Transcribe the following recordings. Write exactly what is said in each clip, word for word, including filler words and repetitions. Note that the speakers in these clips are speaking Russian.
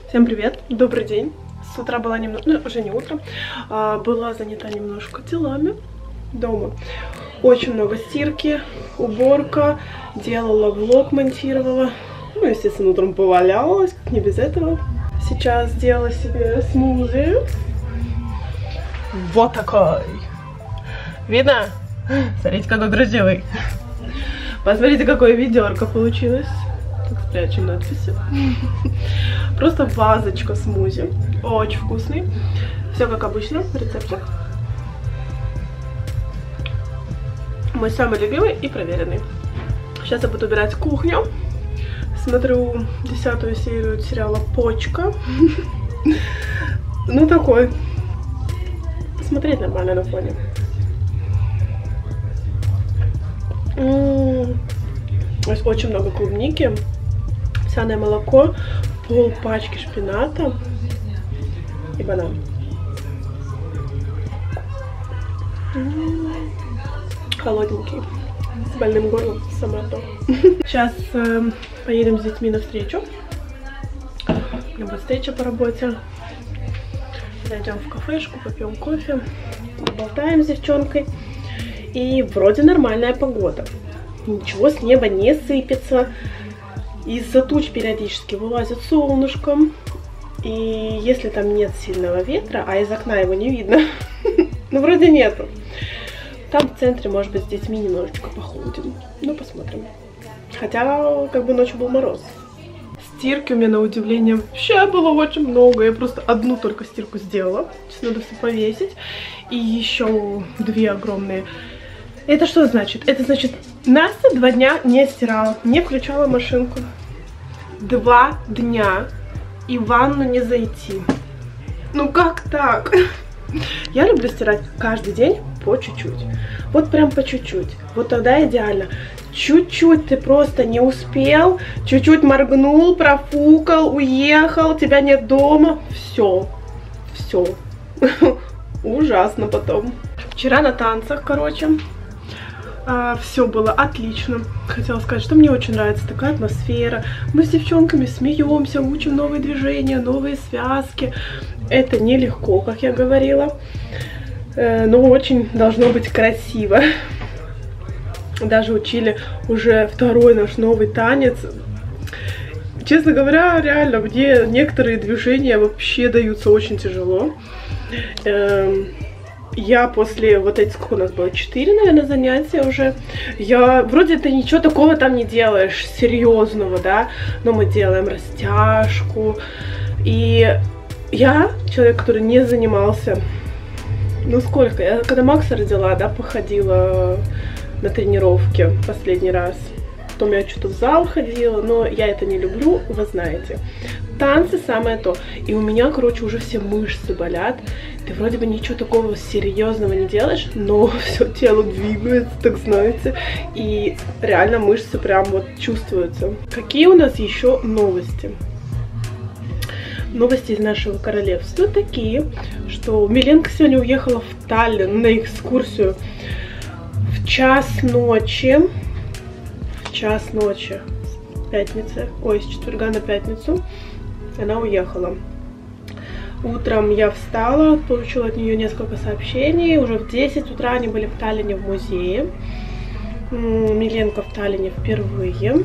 Всем привет, добрый день. С утра была немного, ну уже не утро, а, была занята немножко делами дома. Очень много стирки, уборка, делала влог, монтировала. Ну, естественно, утром повалялась, как не без этого. Сейчас сделала себе смузи. Вот такой. Видно? Смотрите, какой красивый. Посмотрите, какое ведерко получилось. Так, спрячем надписи. Просто вазочка смузи. Очень вкусный. Все как обычно, рецептик. Мой самый любимый и проверенный. Сейчас я буду убирать кухню. Смотрю десятую серию сериала «Почка». Ну такой. Смотреть нормально на фоне. Здесь очень много клубники. Овсяное молоко, пол пачки шпината и банан. Холодненький, с больным горлом, сама то. Сейчас э, поедем с детьми на встречу. У меня будет встреча по работе. Зайдем в кафешку, попьем кофе, поболтаем с девчонкой. И вроде нормальная погода. Ничего с неба не сыпется. Из-за туч периодически вылазит солнышко. И если там нет сильного ветра, а из окна его не видно, ну вроде нету. Там в центре, может быть, с детьми немножечко походим. Ну, посмотрим. Хотя, как бы ночью был мороз. Стирки у меня, на удивление, вообще было очень много. Я просто одну только стирку сделала. Сейчас надо все повесить. И еще две огромные. Это что значит? Это значит, Настя два дня не стирала, не включала машинку. Два дня и в ванну не зайти. Ну как так? Я люблю стирать каждый день по чуть-чуть. Вот прям по чуть-чуть. Вот тогда идеально. Чуть-чуть ты просто не успел, чуть-чуть моргнул, профукал, уехал, тебя нет дома. Все. Все. Ужасно потом. Вчера на танцах, короче. А, все было отлично. Хотела сказать, что мне очень нравится такая атмосфера. Мы с девчонками смеемся, учим новые движения, новые связки. Это нелегко, как я говорила, э, но очень должно быть красиво. Даже учили уже второй наш новый танец. Честно говоря, реально, мне некоторые движения вообще даются очень тяжело. Э, Я после вот этих, сколько у нас было, четыре, наверное, занятия уже, я, вроде ты ничего такого там не делаешь, серьезного, да, но мы делаем растяжку, и я, человек, который не занимался, ну сколько, я когда Макса родила, да, походила на тренировки последний раз, потом я что-то в зал ходила, но я это не люблю, вы знаете. Танцы самое то. И у меня, короче, уже все мышцы болят. Ты вроде бы ничего такого серьезного не делаешь, но все тело двигается, так знаете. И реально мышцы прям вот чувствуются. Какие у нас еще новости? Новости из нашего королевства такие, что Миленка сегодня уехала в Таллин на экскурсию в час ночи. В час ночи. С пятницы. Ой, с четверга на пятницу. Она уехала. Утром я встала, получила от нее несколько сообщений. Уже в десять утра они были в Таллине в музее. Миленка в Таллине впервые.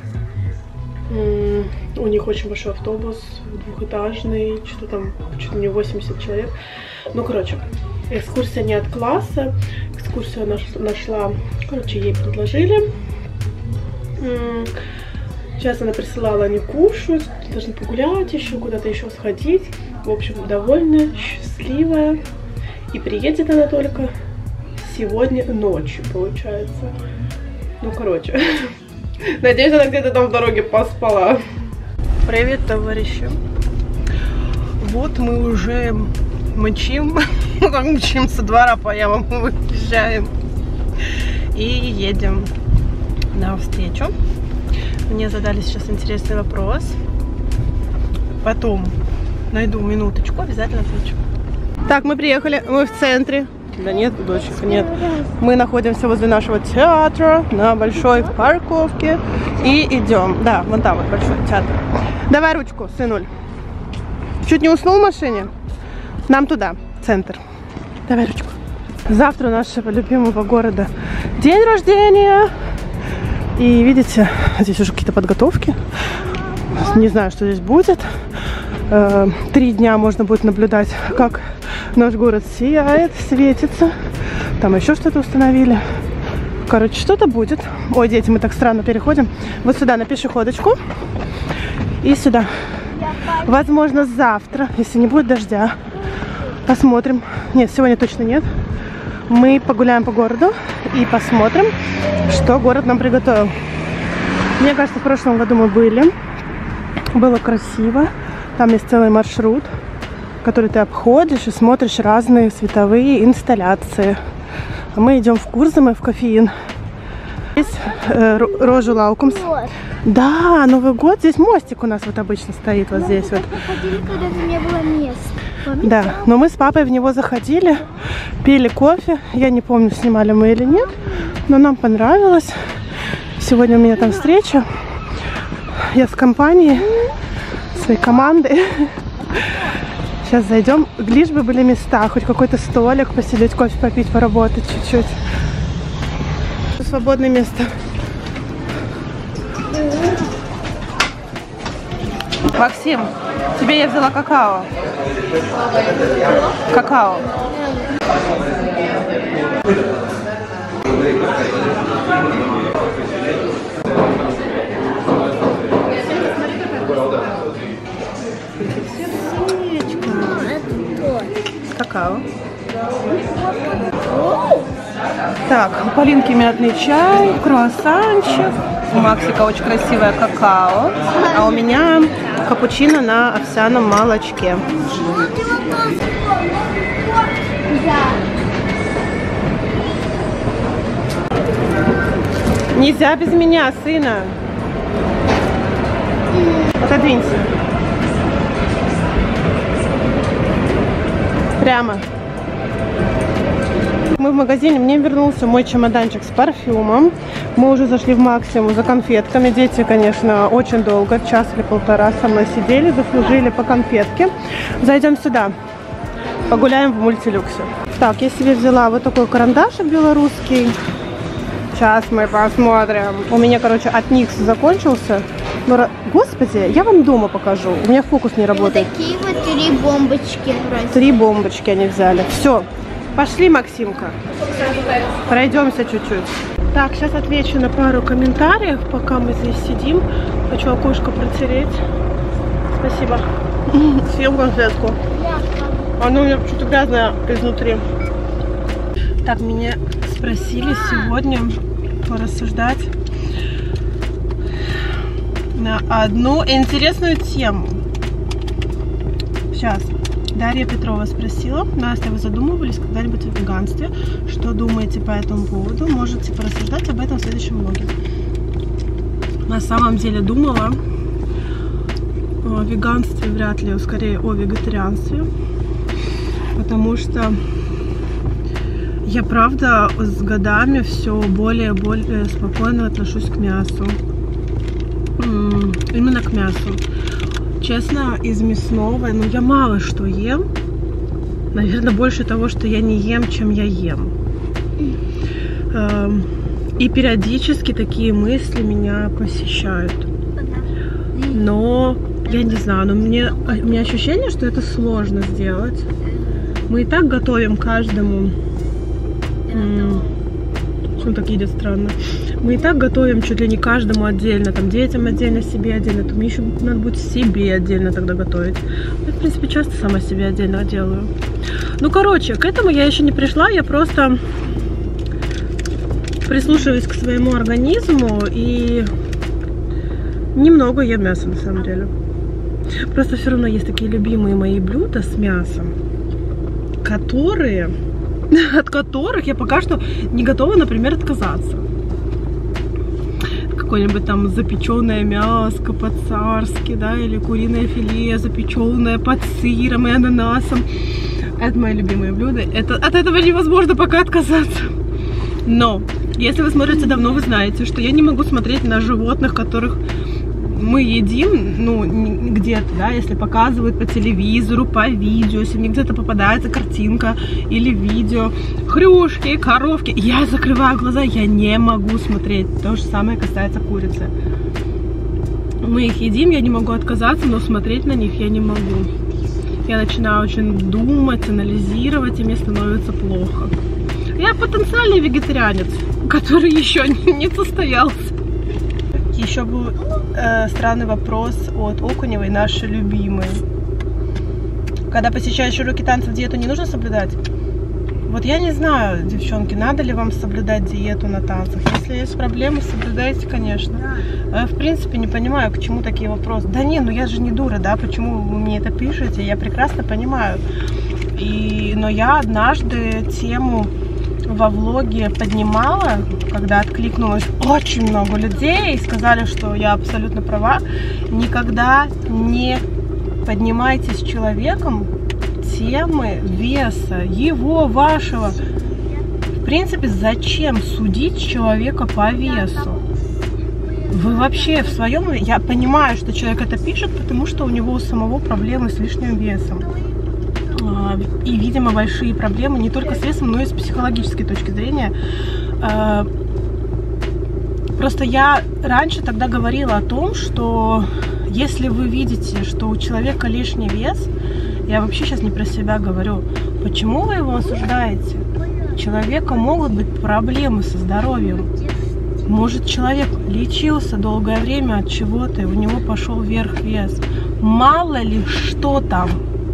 У них очень большой автобус, двухэтажный, что там, чуть ли не восемьдесят человек. Ну, короче, экскурсия не от класса. Экскурсию нашла, короче, ей предложили. Сейчас она присылала, они кушают, должны погулять еще, куда-то еще сходить. В общем, довольно счастливая. И приедет она только сегодня ночью, получается. Ну, короче. Надеюсь, она где-то там в дороге поспала. Привет, товарищи. Вот мы уже мчим. Мчим со двора по ямам, выезжаем. И едем на встречу. Мне задали сейчас интересный вопрос. Потом найду минуточку, обязательно отвечу. Так, мы приехали, мы в центре. Да нет, дочек, нет. Мы находимся возле нашего театра на большой парковке и идем. Да, вон там вот большой театр. Давай ручку, сынуль. Чуть не уснул в машине? Нам туда, в центр. Давай ручку. Завтра у нашего любимого города день рождения. И видите, здесь уже какие-то подготовки. Не знаю, что здесь будет. Три дня можно будет наблюдать, как наш город сияет, светится. Там еще что-то установили. Короче, что-то будет. Ой, дети, мы так странно переходим. Вот сюда, на пешеходочку. И сюда. Возможно, завтра, если не будет дождя, посмотрим. Нет, сегодня точно нет. Мы погуляем по городу и посмотрим, что город нам приготовил. Мне кажется, в прошлом году мы были. Было красиво. Там есть целый маршрут, который ты обходишь и смотришь разные световые инсталляции. А мы идем в Курзаме, в кофеин. Здесь э, Рожу Лаукумс. Да, Новый год. Здесь мостик у нас вот обычно стоит, вот здесь вот. Заходили, когда не было мест. Помните? Да, но мы с папой в него заходили, пили кофе. Я не помню, снимали мы или нет, но нам понравилось. Сегодня у меня там встреча. Я с компанией, своей командой. Сейчас зайдем. Лишь бы были места, хоть какой-то столик, посидеть, кофе попить, поработать чуть-чуть. Свободное место. Максим, тебе я взяла какао. Какао. Какао. Так, у Полинки мятный чай, круассанчик. У Максика очень красивое какао. А у меня капучино на овсяном молочке. Нельзя без меня, сына. Отодвинься. Прямо. Мы в магазине, мне вернулся мой чемоданчик с парфюмом. Мы уже зашли в Максимум за конфетками. Дети, конечно, очень долго, час или полтора со мной сидели, заслужили по конфетке. Зайдем сюда, погуляем в мультилюксе. Так, я себе взяла вот такой карандашик белорусский. Сейчас мы посмотрим. У меня, короче, от Никс закончился. Но, господи, я вам дома покажу. У меня фокус не работает. Вот такие вот три бомбочки. Вроде. Три бомбочки они взяли. Все. Пошли, Максимка. Пройдемся чуть-чуть. Так, сейчас отвечу на пару комментариев, пока мы здесь сидим. Хочу окошко протереть. Спасибо. Съем конфетку. Оно у меня что-то грязное изнутри. Так, меня спросили сегодня порассуждать на одну интересную тему. Сейчас. Дарья Петрова спросила, Настя, вы задумывались когда-нибудь о веганстве? Что думаете по этому поводу? Можете порассуждать об этом в следующем влоге. На самом деле думала о веганстве, вряд ли, скорее о вегетарианстве. Потому что я, правда, с годами все более и более спокойно отношусь к мясу. Именно к мясу. Честно, из мясного, ну, я мало что ем. Наверное, больше того, что я не ем, чем я ем. И периодически такие мысли меня посещают. Но, я не знаю, но мне, у меня ощущение, что это сложно сделать. Мы и так готовим каждому... Он так едет странно. Мы и так готовим чуть ли не каждому отдельно, там детям отдельно, себе отдельно, то мне еще надо будет себе отдельно тогда готовить. Я, в принципе, часто сама себе отдельно делаю. Ну, короче, к этому я еще не пришла, я просто прислушиваюсь к своему организму и немного ем мясо, на самом деле. Просто все равно есть такие любимые мои блюда с мясом, которые... от которых я пока что не готова, например, отказаться. Какое-нибудь там запеченное мяско по-царски, да, или куриное филе, запеченное под сыром и ананасом. Это мои любимые блюда. Это, от этого невозможно пока отказаться. Но, если вы смотрите давно, вы знаете, что я не могу смотреть на животных, которых мы едим, ну, где-то, да, если показывают по телевизору, по видео, если мне где-то попадается картинка или видео, хрюшки, коровки, я закрываю глаза, я не могу смотреть. То же самое касается курицы. Мы их едим, я не могу отказаться, но смотреть на них я не могу. Я начинаю очень думать, анализировать, и мне становится плохо. Я потенциальный вегетарианец, который еще не состоялся. Еще был э, странный вопрос от Окуневой, нашей любимой. Когда посещаешь уроки танцев, диету не нужно соблюдать? Вот я не знаю, девчонки, надо ли вам соблюдать диету на танцах. Если есть проблемы, соблюдайте, конечно. Я, в принципе, не понимаю, к чему такие вопросы. Да не, ну я же не дура, да, почему вы мне это пишете? Я прекрасно понимаю. И, но я однажды тему во влоге поднимала, когда откликнулось очень много людей и сказали, что я абсолютно права. Никогда не поднимайте с человеком темы веса, его, вашего. В принципе, зачем судить человека по весу? Вы вообще в своем... Я понимаю, что человек это пишет, потому что у него у самого проблемы с лишним весом. И, видимо, большие проблемы не только с весом, но и с психологической точки зрения. Просто я раньше тогда говорила о том, что если вы видите, что у человека лишний вес, я вообще сейчас не про себя говорю, почему вы его осуждаете? У человека могут быть проблемы со здоровьем. Может, человек лечился долгое время от чего-то, и у него пошел вверх вес. Мало ли, что там.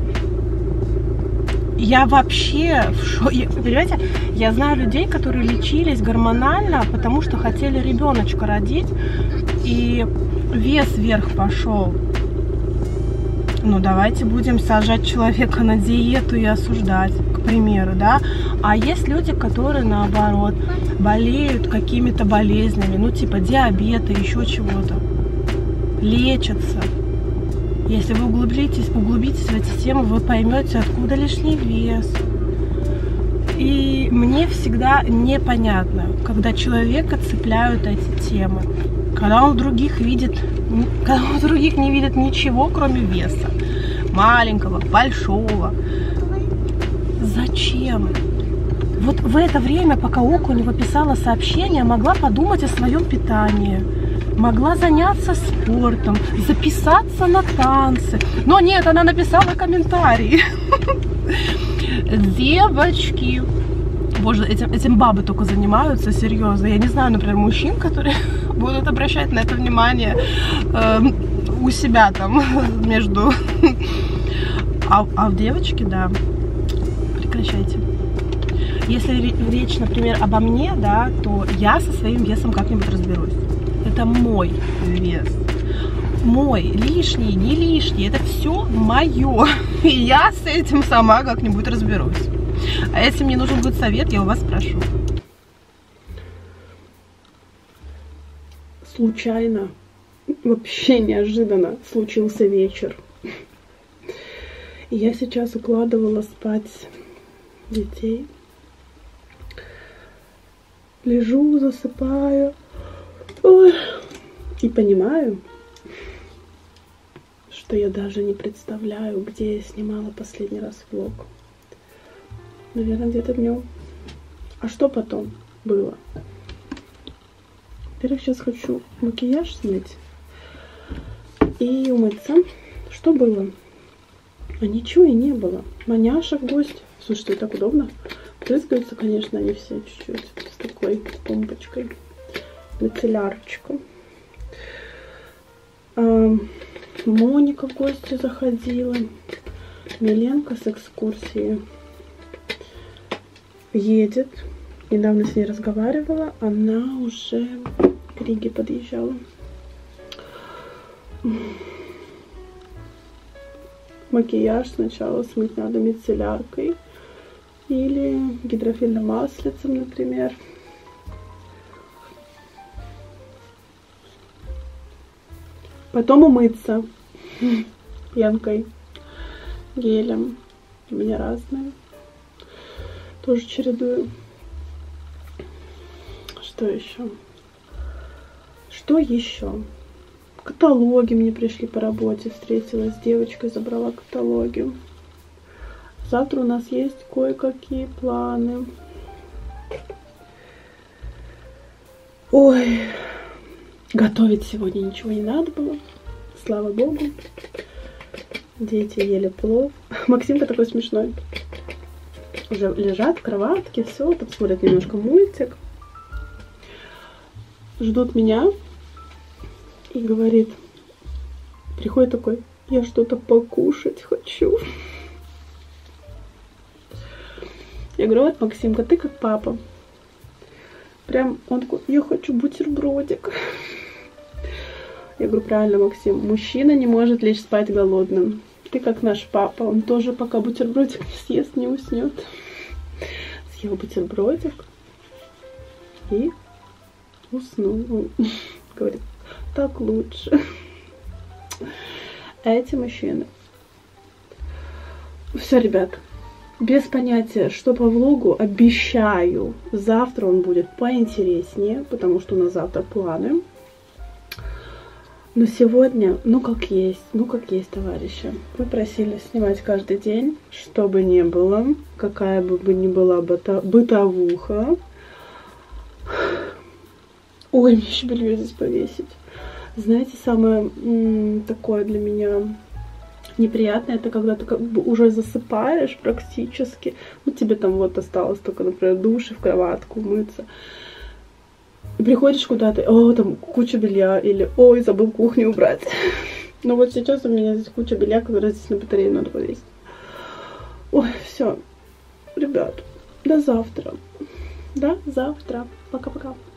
Я вообще в шоке. Понимаете, я знаю людей, которые лечились гормонально, потому что хотели ребеночка родить, и вес вверх пошел. Ну, давайте будем сажать человека на диету и осуждать, к примеру, да. А есть люди, которые, наоборот, болеют какими-то болезнями, ну, типа диабета, еще чего-то, лечатся. Если вы углубитесь, углубитесь в эти темы, вы поймете, откуда лишний вес. И мне всегда непонятно, когда человека цепляют эти темы, когда он в других видит, когда он в других не видит ничего, кроме веса. Маленького, большого. Зачем? Вот в это время, пока Окунева писала сообщение, могла подумать о своем питании. Могла заняться спортом, записаться на танцы. Но нет, она написала комментарий. Девочки. Боже, этим, этим бабы только занимаются, серьезно. Я не знаю, например, мужчин, которые будут обращать на это внимание э, у себя там между... А, а в девочки, да, прекращайте. Если речь, например, обо мне, да, то я со своим весом как-нибудь разберусь. Это мой вес. Мой, лишний, не лишний, это все мое. И я с этим сама как-нибудь разберусь. А если мне нужен будет совет, я у вас спрошу. Случайно, вообще неожиданно случился вечер. И я сейчас укладывала спать детей. Лежу, засыпаю. Ой. И понимаю, что я даже не представляю, где я снимала последний раз влог. Наверное, где-то днем. А что потом было? Во-первых, сейчас хочу макияж снять и умыться. Что было? А ничего и не было. Маняша в гости. Слушайте, так удобно. Брызгаются, конечно, они все чуть-чуть с такой помпочкой. Мицеллярочку. А, Моника в гости заходила. Миленка с экскурсии едет. Недавно с ней разговаривала. Она уже к Риге подъезжала. Макияж сначала смыть надо мицелляркой или гидрофильным маслицем, например. Потом умыться пенкой, гелем. У меня разные. Тоже чередую. Что еще? Что еще? Каталоги мне пришли по работе. Встретилась с девочкой, забрала каталоги. Завтра у нас есть кое-какие планы. Ой, готовить сегодня ничего не надо было. Слава богу. Дети ели плов. Максимка такой смешной. Уже лежат в кроватке, все, там смотрят немножко мультик. Ждут меня. И говорит, приходит такой, я что-то покушать хочу. Я говорю, вот, Максимка, ты как папа. Прям он такой, я хочу бутербродик. Я говорю, правильно, Максим, мужчина не может лечь спать голодным. Ты как наш папа, он тоже пока бутербродик не съест, не уснет. Съел бутербродик и уснул. Говорит, так лучше. Эти мужчины. Все, ребят, без понятия, что по влогу, обещаю, завтра он будет поинтереснее, потому что у нас завтра планы. Но сегодня, ну как есть, ну как есть, товарищи. Вы просили снимать каждый день, что бы ни было, какая бы ни была бытовуха. Ой, мне еще белье здесь повесить. Знаете, самое м, такое для меня неприятное, это когда ты как бы уже засыпаешь практически. Вот тебе там вот осталось только, например, душ и в кроватку мыться. И приходишь куда-то, о, там куча белья, или ой, забыл кухню убрать. Но вот сейчас у меня здесь куча белья, которая здесь на батарею надо повесить. Ой, все, ребят, до завтра. До завтра. Пока-пока.